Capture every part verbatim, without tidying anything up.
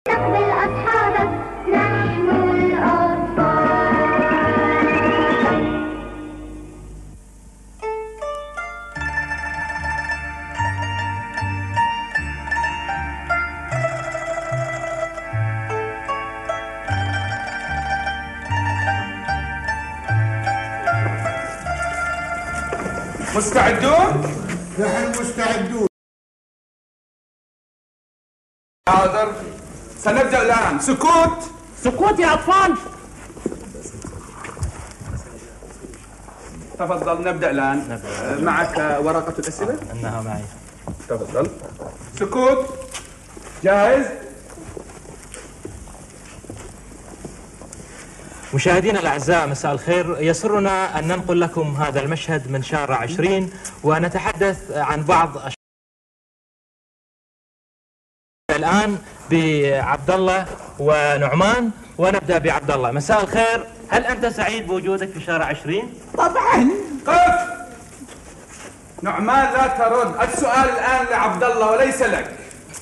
استقبل أصحابك نحن الأطفال. مستعدون؟ نحن مستعدون. حاضر، سنبدأ الآن. سكوت سكوت يا أطفال. تفضل، نبدأ الآن. معك ورقة الأسئلة؟ إنها معي. تفضل. سكوت. جاهز؟ مشاهدينا الأعزاء، مساء الخير. يسرنا أن ننقل لكم هذا المشهد من شارع عشرين ونتحدث عن بعض الآن بعبد الله ونعمان، ونبدأ بعبد الله. مساء الخير، هل أنت سعيد بوجودك في شارع عشرين؟ طبعا. قف. نعمان لا ترد، السؤال الآن لعبد الله وليس لك.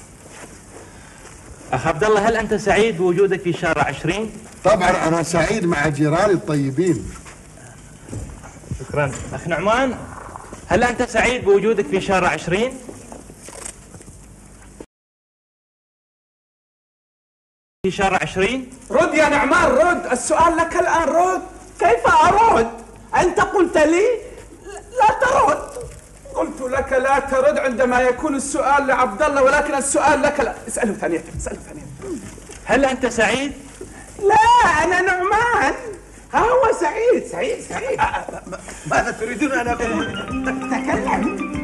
أخ عبد الله، هل أنت سعيد بوجودك في شارع عشرين؟ طبعا أنا سعيد مع جيراني الطيبين. شكرا. أخ نعمان، هل أنت سعيد بوجودك في شارع عشرين؟ في شارع عشرين؟ رد يا نعمان، رد، السؤال لك الآن، رد. كيف أرد؟ أنت قلت لي لا ترد. قلت لك لا ترد عندما يكون السؤال لعبد الله، ولكن السؤال لك لا. اسأله ثانية، اسأله ثانية. هل أنت سعيد؟ لا، أنا نعمان. ها هو سعيد سعيد سعيد. ماذا تريدون أن أقول؟ تكلم.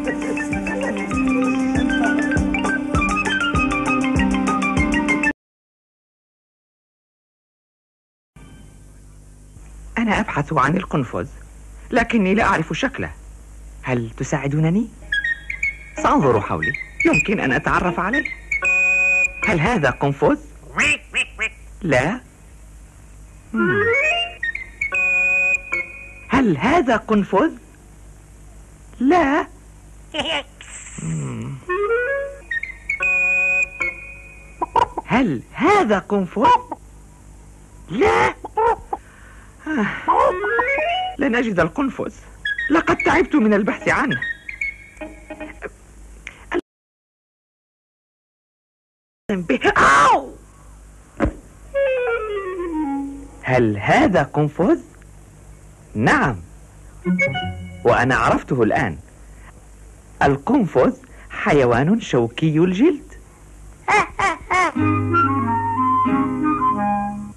أنا أبحث عن القنفذ، لكني لا أعرف شكله. هل تساعدونني؟ سأنظر حولي، يمكن أن أتعرف عليه. هل هذا قنفذ؟ لا. مم. هل هذا قنفذ؟ لا. مم. هل هذا قنفذ؟ لا. لن أجد القنفذ، لقد تعبت من البحث عنه. أو! هل هذا قنفذ؟ نعم، وأنا عرفته الآن. القنفذ حيوان شوكي الجلد.